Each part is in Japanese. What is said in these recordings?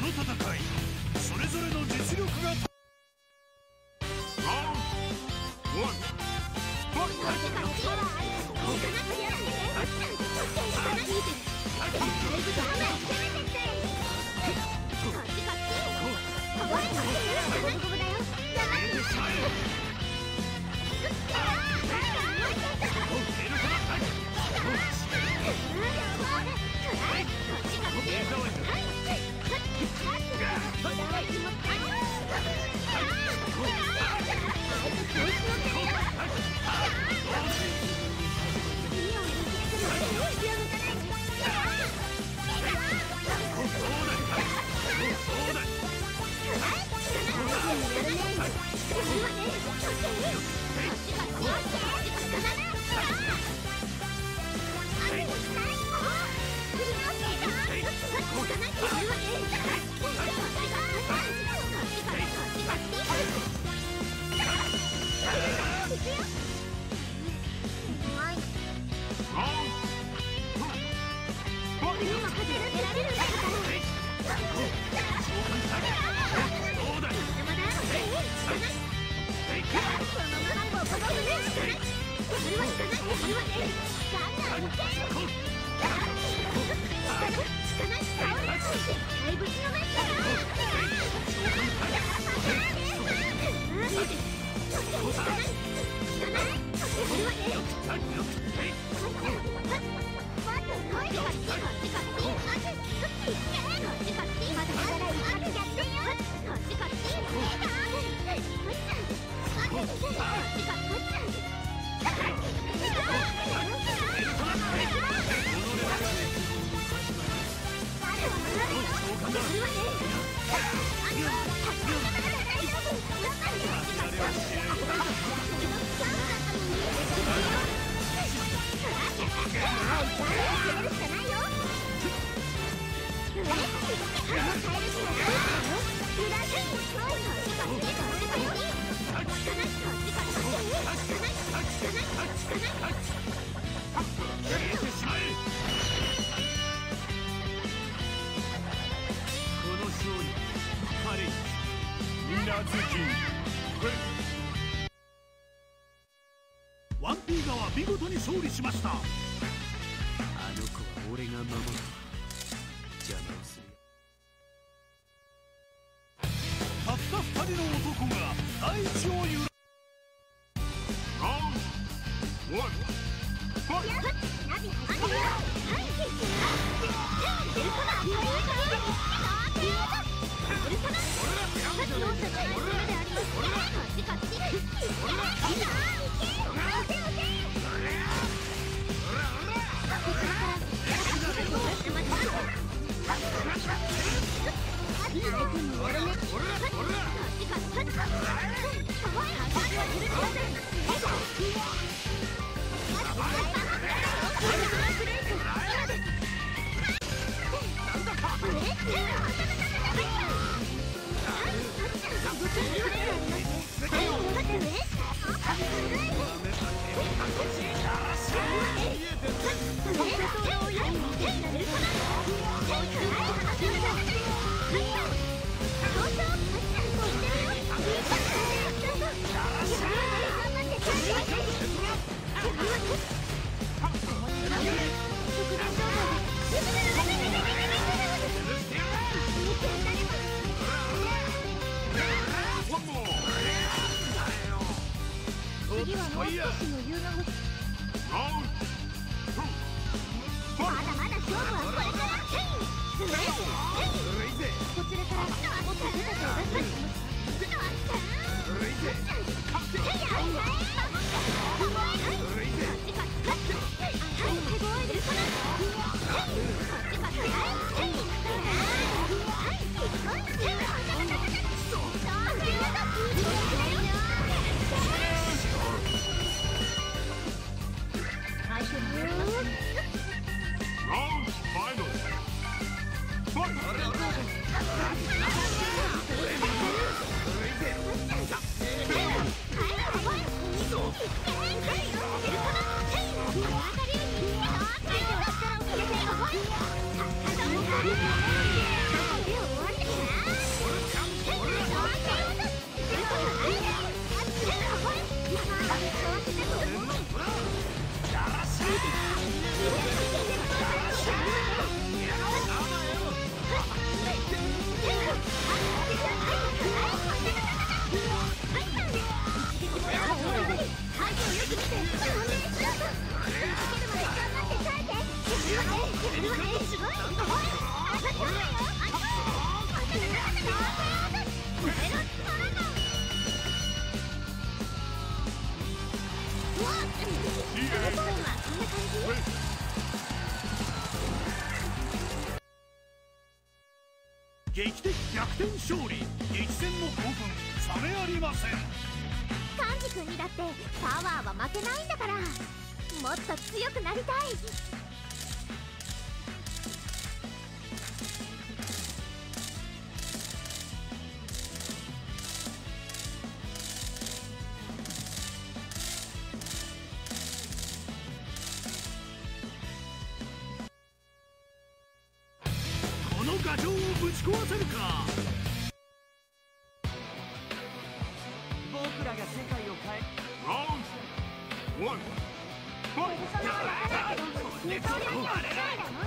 戦い、それぞれの実力がワンピーガは見事に勝利しました。 あの子は俺が守る。邪魔をするよ。 たった2人の男が大地を揺ら次はもう少し余裕が欲しい。まだまだ勝負はこれから。こちらからもっと出た手を出す。 劇的逆転勝利。激戦の興奮冷めありません。 カンジ君にだってパワーは負けないんだから、もっと強くなりたい。 この牙城をぶち壊せるか。 僕らが世界を変え。 ラウンドワンファイト。 二刀流の力だよ。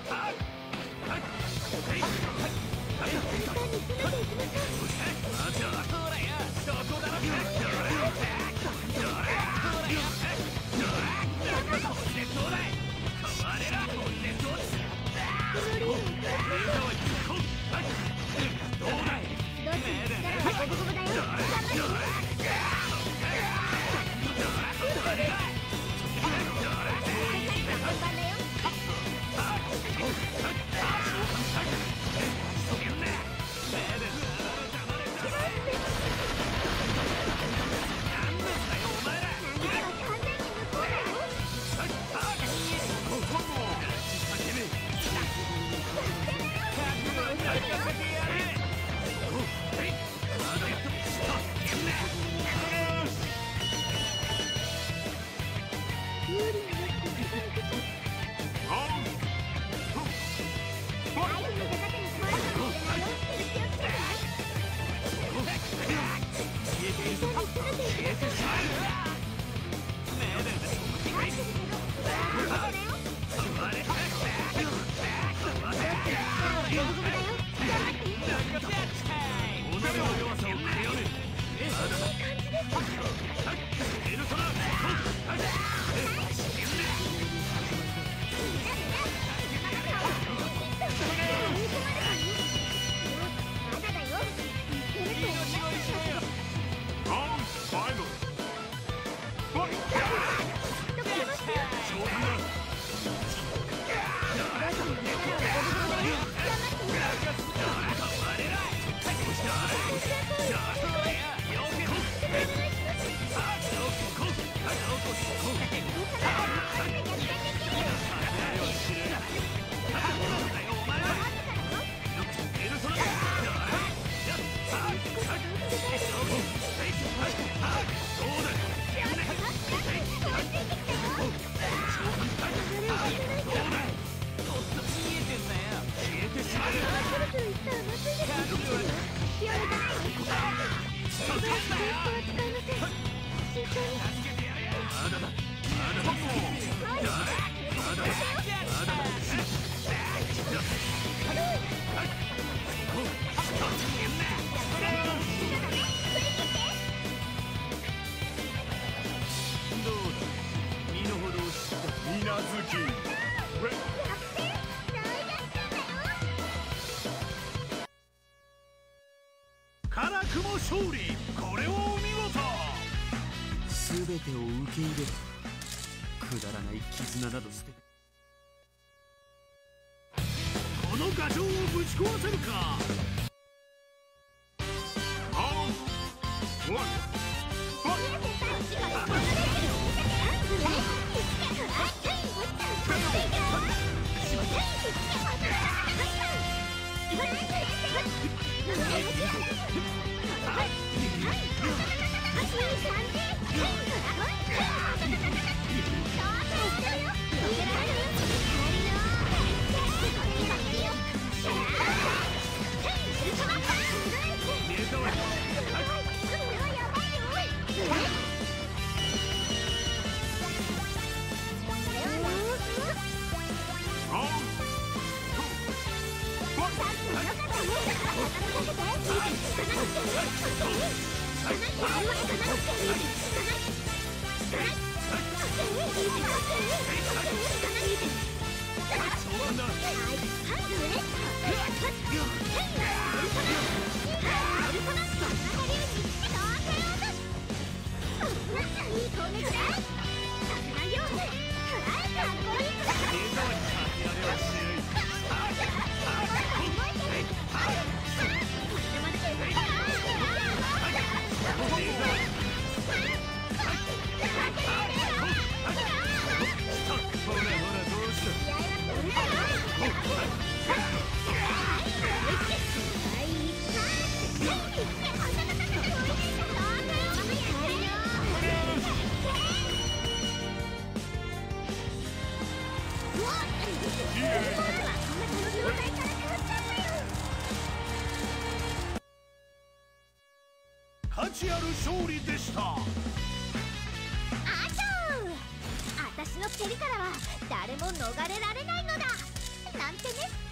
辛くも勝利。これをお見事。 全てを受け入れる。くだらない絆など捨て。 この牙城をぶち壊せるか。 Hey! 状態から変わっちゃったよ。 価値ある勝利でした。 あちょー、私の蹴りからは誰も逃れられないのだなんてね。